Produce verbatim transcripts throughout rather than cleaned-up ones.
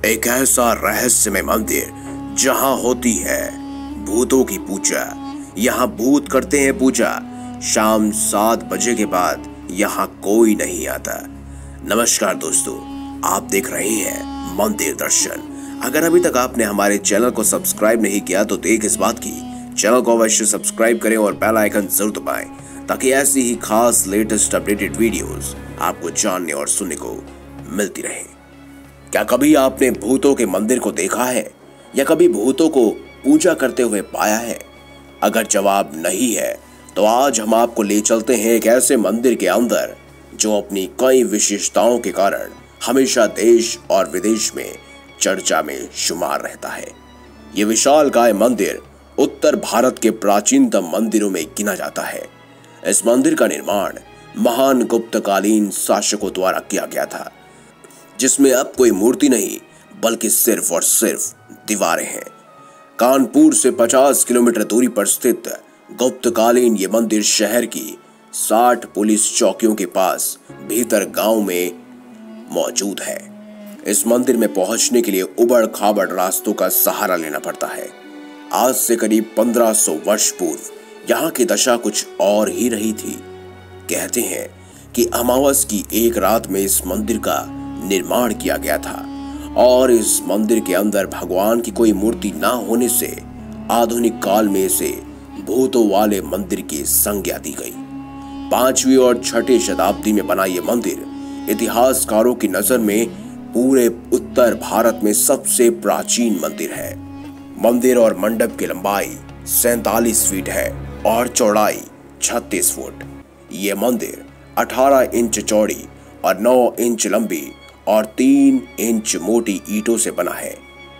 एक ऐसा रहस्यमय मंदिर जहां होती है भूतों की पूजा। यहाँ भूत करते हैं पूजा। शाम सात बजे के बाद यहाँ कोई नहीं आता। नमस्कार दोस्तों, आप देख रहे हैं मंदिर दर्शन। अगर अभी तक आपने हमारे चैनल को सब्सक्राइब नहीं किया तो देर किस बात की, चैनल को अवश्य सब्सक्राइब करें और बेल आइकन जरूर दबाएं ताकि ऐसी ही खास लेटेस्ट अपडेटेड वीडियोस आपको जानने और सुनने को मिलती रहे। क्या कभी आपने भूतों के मंदिर को देखा है या कभी भूतों को पूजा करते हुए पाया है? अगर जवाब नहीं है तो आज हम आपको ले चलते हैं एक ऐसे मंदिर के अंदर जो अपनी कई विशेषताओं के कारण हमेशा देश और विदेश में चर्चा में शुमार रहता है। ये विशालकाय मंदिर उत्तर भारत के प्राचीनतम मंदिरों में गिना जाता है। इस मंदिर का निर्माण महान गुप्तकालीन शासकों द्वारा किया गया था, जिसमें अब कोई मूर्ति नहीं बल्कि सिर्फ और सिर्फ दीवारें हैं। कानपुर से पचास किलोमीटर दूरी पर स्थित गुप्तकालीन ये मंदिर शहर की साठ पुलिस चौकियों के पास भीतर गांव में मौजूद है। इस मंदिर में पहुंचने के लिए उबड़ खाबड़ रास्तों का सहारा लेना पड़ता है। आज से करीब पंद्रह सौ वर्ष पूर्व यहाँ की दशा कुछ और ही रही थी। कहते हैं कि अमावस की एक रात में इस मंदिर का निर्माण किया गया था और इस मंदिर के अंदर भगवान की कोई मूर्ति ना होने से आधुनिक काल में इसे भूतों वाले मंदिर की संज्ञा दी गई। पांचवी और छठी शताब्दी में बना यह मंदिर इतिहासकारों की नजर में पूरे उत्तर भारत में सबसे प्राचीन मंदिर है। मंदिर और मंडप की लंबाई सैतालीस फीट है और चौड़ाई छत्तीस फुट। ये मंदिर अठारह इंच चौड़ी और नौ इंच लंबी और तीन इंच मोटी ईंटों से बना है।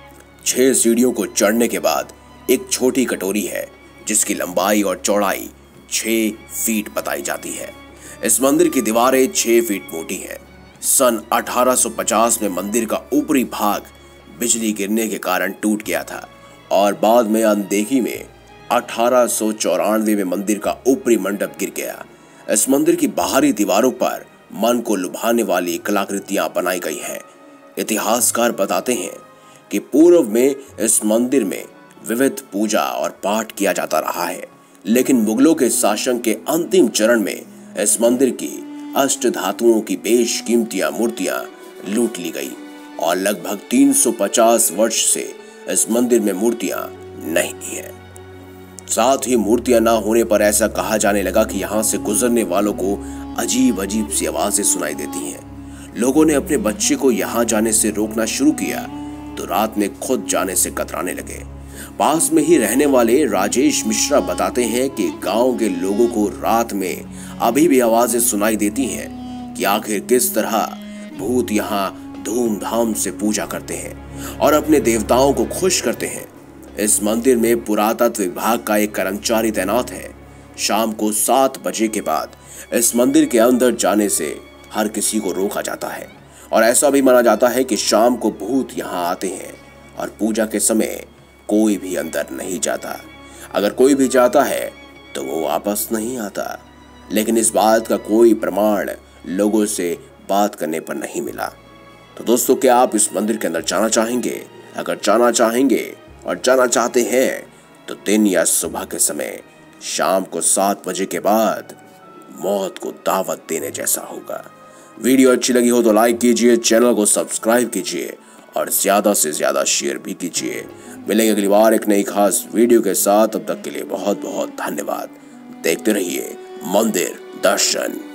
छह सीढ़ियों को चढ़ने के बाद एक छोटी कटोरी है जिसकी लंबाई और चौड़ाई छह फीट बताई जाती है। इस मंदिर की दीवारें छह फीट मोटी हैं। सन अठारह सौ पचास में मंदिर का ऊपरी भाग बिजली गिरने के कारण टूट गया था और बाद में अनदेखी में अठारह सौ चौरानवे में मंदिर का ऊपरी मंडप गिर गया। इस मंदिर की बाहरी दीवारों पर मन को लुभाने वाली कलाकृतियां बनाई गई हैं। इतिहासकार बताते हैं कि पूर्व में इस मंदिर में विविध पूजा और पाठ किया जाता रहा है, लेकिन मुगलों के शासन के अंतिम चरण में इस मंदिर की अष्ट धातुओं की बेशकीमती मूर्तियां लूट ली गई और लगभग तीन सौ पचास वर्ष से इस मंदिर में मूर्तियां नहीं हैं। साथ ही मूर्तियां ना होने पर ऐसा कहा जाने लगा कि यहाँ से गुजरने वालों को अजीब अजीब सी आवाजें सुनाई देती हैं। लोगों ने अपने बच्चे को यहाँ जाने से रोकना शुरू किया तो रात में खुद जाने से कतराने लगे। पास में ही रहने वाले राजेश मिश्रा बताते हैं कि गांव के लोगों को रात में अभी भी आवाजें सुनाई देती हैं कि आखिर किस तरह भूत यहाँ धूमधाम से पूजा करते हैं और अपने देवताओं को खुश करते हैं। इस मंदिर में पुरातत्व विभाग का एक कर्मचारी तैनात है। शाम को सात बजे के बाद इस मंदिर के अंदर जाने से हर किसी को रोका जाता है और ऐसा भी माना जाता है कि शाम को भूत यहाँ आते हैं और पूजा के समय कोई भी अंदर नहीं जाता। अगर कोई भी जाता है तो वो वापस नहीं आता, लेकिन इस बात का कोई प्रमाण लोगों से बात करने पर नहीं मिला। तो दोस्तों, क्या आप इस मंदिर के अंदर जाना चाहेंगे? अगर जाना चाहेंगे और जाना चाहते हैं तो दिन या सुबह के समय शाम को सात बजे के बाद मौत को दावत देने जैसा होगा। वीडियो अच्छी लगी हो तो लाइक कीजिए, चैनल को सब्सक्राइब कीजिए और ज्यादा से ज्यादा शेयर भी कीजिए। मिलेंगे अगली बार एक नई खास वीडियो के साथ। तब तक के लिए बहुत बहुत धन्यवाद। देखते रहिए मंदिर दर्शन।